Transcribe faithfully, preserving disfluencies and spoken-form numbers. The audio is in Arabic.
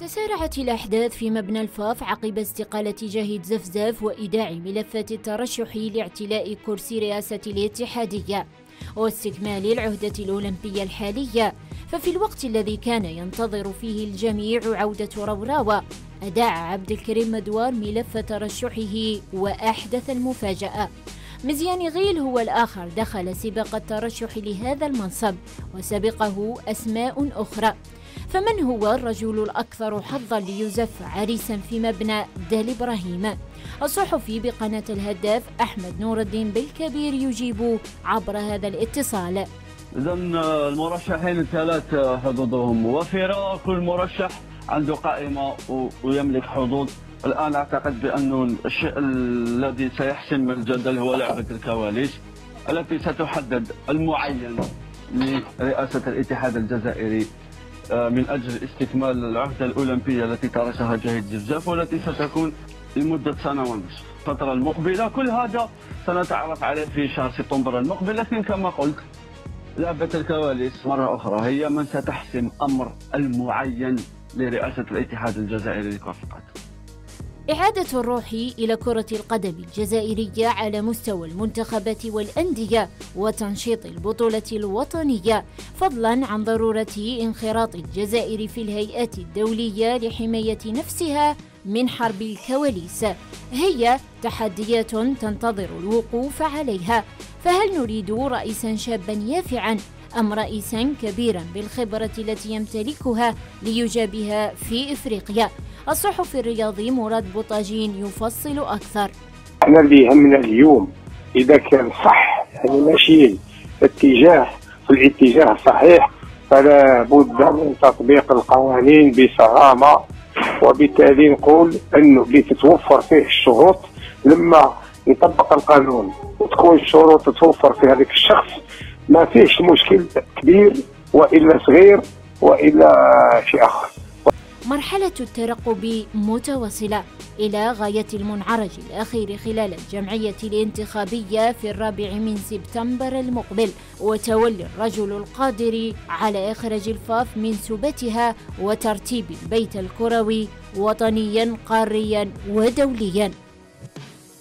تسارعت الأحداث في مبنى الفاف عقب استقالة جاهد زفزاف وإيداع ملفات الترشح لاعتلاء كرسي رئاسة الاتحادية واستكمال العهدة الأولمبية الحالية. ففي الوقت الذي كان ينتظر فيه الجميع عودة روراوة، أداع عبد الكريم مدوار ملف ترشحه وأحدث المفاجأة. مزيان غيل هو الآخر دخل سباق الترشح لهذا المنصب، وسبقه أسماء أخرى. فمن هو الرجل الأكثر حظاً ليزف عريساً في مبنى دال إبراهيم؟ الصحفي بقناة الهداف أحمد نور الدين بالكبير يجيب عبر هذا الاتصال. إذا المرشحين الثلاث حظوظهم موفرة، كل مرشح عنده قائمة ويملك حظوظ. الآن أعتقد بأن الشيء الذي سيحسم الجدل هو لعبة الكواليس التي ستحدد المعين لرئاسة الاتحاد الجزائري من أجل استكمال العهدة الأولمبية التي تركها جاهد زفزاف، والتي ستكون لمدة سنة ونصف. الفترة المقبلة كل هذا سنتعرف عليه في شهر سبتمبر المقبل، لكن كما قلت لعبة الكواليس مرة أخرى هي من ستحسم أمر المعين لرئاسة الاتحاد الجزائري لكرة القدم. إعادة الروح إلى كرة القدم الجزائرية على مستوى المنتخبات والأندية وتنشيط البطولة الوطنية، فضلاً عن ضرورة انخراط الجزائر في الهيئات الدولية لحماية نفسها من حرب الكواليس، هي تحديات تنتظر الوقوف عليها. فهل نريد رئيساً شاباً يافعاً أم رئيساً كبيراً بالخبرة التي يمتلكها ليجابها في إفريقيا؟ الصحفي الرياضي مراد بوطاجين يفصل أكثر. احنا اللي يهمنا اليوم إذا كان صح، يعني ماشي اتجاه في الاتجاه الصحيح، فلا بد من تطبيق القوانين بصرامة، وبالتالي نقول أنه اللي تتوفر فيه الشروط لما يطبق القانون وتكون الشروط تتوفر في هذاك الشخص ما فيهش مشكل كبير وإلا صغير وإلا شيء آخر. مرحلة الترقب متواصلة إلى غاية المنعرج الأخير خلال الجمعية الانتخابية في الرابع من سبتمبر المقبل، وتولي الرجل القادر على إخراج الفاف من سباتها وترتيب البيت الكروي وطنيا قاريا ودوليا.